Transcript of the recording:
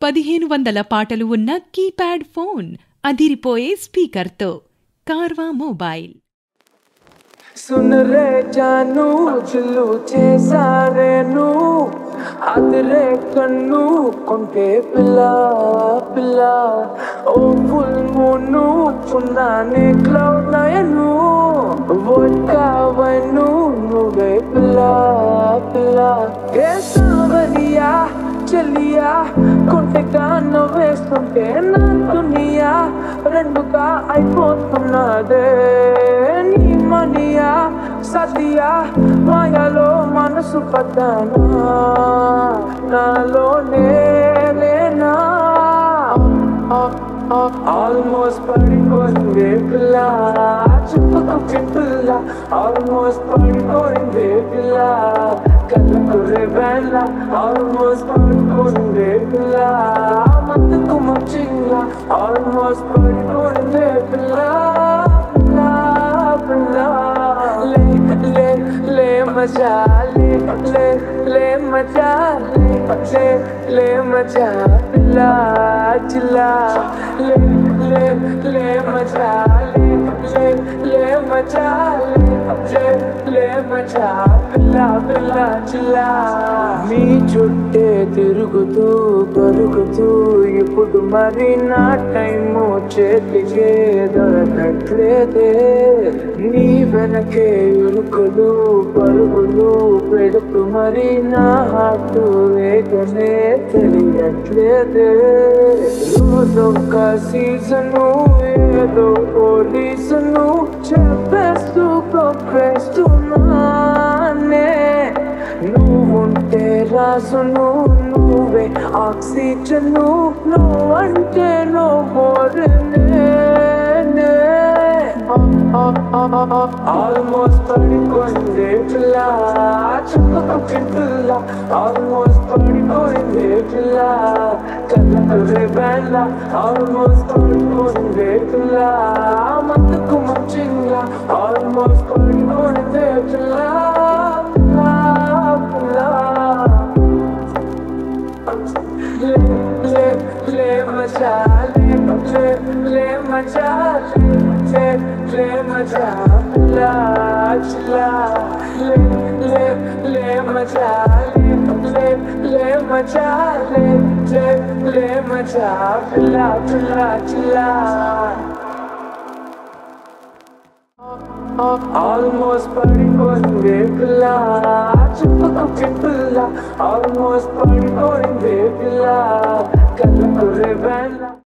1500 పాటలు ఉన్న keypad phone, అదిరిపోయే స్పీకర్తో. కార్వా మొబైల్. सुन रे जानू जिल्लू చేసారేను అదరే కన్ను కొంటే పిల్ల పిల్ల ఓ ఫుల్ మూను చున్నానే క్లౌడ్ నయను వోడ్కా వైను నువ్వే పిల్ల పిల్ల ఏ సావరియా చలియా కొంటెగా నవ్వేస్తుంటే నా దునియా రెండుగా అయిపోతున్నదే నీ మనియా సతియా మాయలో మనసు పడ్డానా నాలోనే లేనా ఆల్మోస్ట్ పడిపోయిందే పిల్ల చుట్టుకు పిల్ల ఆల్మోస్ట్ పడిపోయిందే పిల్ల కళ్ళకు రేవేళ్ళ ఆల్మోస్ట్ పడిపోయిందే పిల్ల మత్తుకు మచ్చింగ ఆల్మోస్ట్ పడిపోయిందే పిల్ల పిల్ల లే లే లే మజా లే లే లే మజా లే లే లే మజా పిల్ల చిల్లా లే లే లే మజా లే లే లే మజా లే లే మజా పిల్ల పిల్ల చిల్లా నీ చుట్టే తిరుగుతూ పరుగుతూ ఇప్పుడు మరి నా టైము చేతికే దొరకట్లేదే నీ వెనకే ఉరుకులు పరుగులు పెడుతూ మరి నా హార్టు వేగనే తెలియట్లేదే రోజొక్క సీజను ఏదో పోలీసును చెప్పేస్తూ కొప్పేస్తున్నానే నువ్వుంటే రాసును నువ్వే ఆక్సిజను నువ్వంటే నువ్వోరనే ఆల్మోస్ట్ పడిపోయిందే పిల్ల చుక్కకు పిల్ల ఆల్మోస్ట్ పడిపోయిందే పిల్ల కళ్ళకు రేవేళ్ళ ఆల్మోస్ట్ పడిపోయిందే పిల్ల మత్తుకు మచ్చింగ ఆల్మోస్ట్ పడిపోయిందే పిల్ల లే లే లే మజా లే లే లే మజా లే లే మజా పిల్ల చిల్లా లే లే లే మజా లే లే మజా లే లే మజా పిల్ల పిల్ల చిల్లా ఆల్మోస్ట్ పడిపోయిందే పిల్ల చుట్టుకు పిల్ల ఆల్మోస్ట్ పడిపోయిందే పిల్ల కళ్ళకు రేవేళ్ళ